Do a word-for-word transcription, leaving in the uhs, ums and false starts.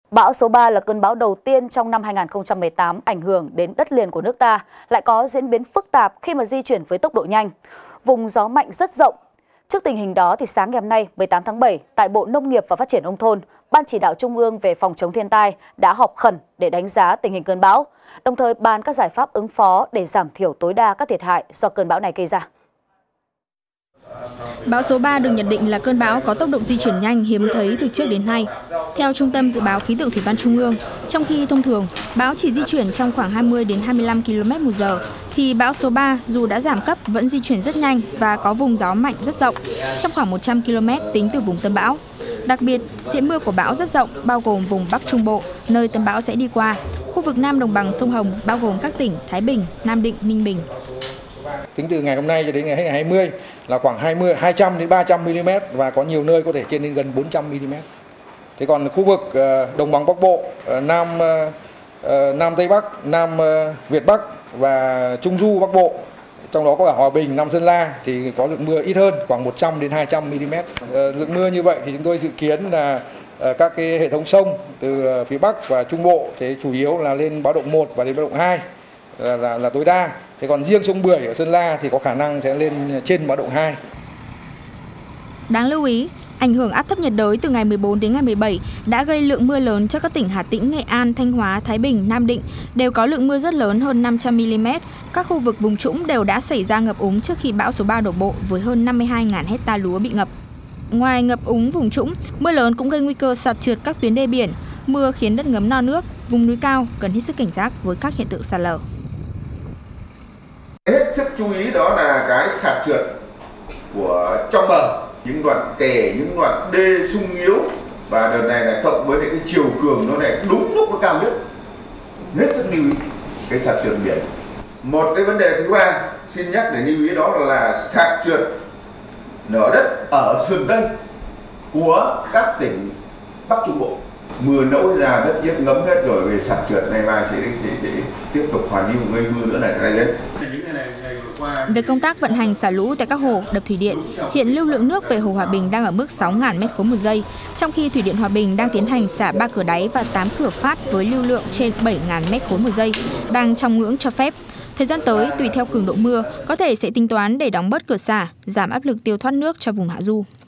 Bão số ba là cơn bão đầu tiên trong năm hai nghìn không trăm mười tám ảnh hưởng đến đất liền của nước ta, lại có diễn biến phức tạp khi mà di chuyển với tốc độ nhanh. Vùng gió mạnh rất rộng. Trước tình hình đó, thì sáng ngày hôm nay, mười tám tháng bảy, tại Bộ Nông nghiệp và Phát triển Nông thôn, Ban Chỉ đạo Trung ương về phòng chống thiên tai đã họp khẩn để đánh giá tình hình cơn bão, đồng thời bàn các giải pháp ứng phó để giảm thiểu tối đa các thiệt hại do cơn bão này gây ra. Bão số ba được nhận định là cơn bão có tốc độ di chuyển nhanh hiếm thấy từ trước đến nay. Theo Trung tâm Dự báo Khí tượng Thủy văn Trung ương, trong khi thông thường bão chỉ di chuyển trong khoảng hai mươi đến hai mươi lăm ki lô mét một giờ, thì bão số ba dù đã giảm cấp vẫn di chuyển rất nhanh và có vùng gió mạnh rất rộng, trong khoảng một trăm ki lô mét tính từ vùng tâm bão. Đặc biệt, diện mưa của bão rất rộng, bao gồm vùng Bắc Trung Bộ, nơi tâm bão sẽ đi qua, khu vực Nam Đồng bằng sông Hồng, bao gồm các tỉnh Thái Bình, Nam Định, Ninh Bình. Tính từ ngày hôm nay cho đến ngày hai mươi là khoảng hai mươi, hai trăm đến ba trăm mi li mét và có nhiều nơi có thể trên đến gần bốn trăm mi li mét. Thế còn khu vực Đồng bằng Bắc Bộ, Nam Nam Tây Bắc, Nam Việt Bắc và Trung Du Bắc Bộ, trong đó có cả Hòa Bình, Nam Sơn La thì có lượng mưa ít hơn, khoảng một trăm đến hai trăm mi li mét. Lượng mưa như vậy thì chúng tôi dự kiến là các cái hệ thống sông từ phía Bắc và Trung Bộ thì chủ yếu là lên báo động một và đến báo động hai là, là, là tối đa. Thế còn riêng sông Bưởi ở Sơn La thì có khả năng sẽ lên trên báo động hai. Đáng lưu ý, ảnh hưởng áp thấp nhiệt đới từ ngày mười bốn đến ngày mười bảy đã gây lượng mưa lớn cho các tỉnh Hà Tĩnh, Nghệ An, Thanh Hóa, Thái Bình, Nam Định đều có lượng mưa rất lớn hơn năm trăm mi li mét. Các khu vực vùng trũng đều đã xảy ra ngập úng trước khi bão số ba đổ bộ với hơn năm mươi hai nghìn hecta lúa bị ngập. Ngoài ngập úng vùng trũng, mưa lớn cũng gây nguy cơ sạt trượt các tuyến đê biển. Mưa khiến đất ngấm no nước, vùng núi cao cần hết sức cảnh giác với các hiện tượng sạt lở. Hết sức chú ý đó là cái sạt trượt của trong bờ, những đoạn kè, những đoạn đê sung yếu, và đợt này là cộng với cái chiều cường nó này đúng lúc nó cao nhất. Hết sức lưu ý cái sạt trượt biển. Một cái vấn đề thứ ba xin nhắc để lưu ý đó là sạt trượt nở đất ở sườn Tây của các tỉnh Bắc Trung Bộ. Mưa nẫu ra đất giếc ngấm hết rồi, về sạt trượt này mai sẽ, sẽ, sẽ tiếp tục hoàn lưu gây mưa nữa này lại lên. Về công tác vận hành xả lũ tại các hồ, đập thủy điện, hiện lưu lượng nước về hồ Hòa Bình đang ở mức sáu nghìn mét khối một giây, trong khi thủy điện Hòa Bình đang tiến hành xả ba cửa đáy và tám cửa phát với lưu lượng trên bảy nghìn mét khối một giây, đang trong ngưỡng cho phép. Thời gian tới, tùy theo cường độ mưa, có thể sẽ tính toán để đóng bớt cửa xả, giảm áp lực tiêu thoát nước cho vùng hạ du.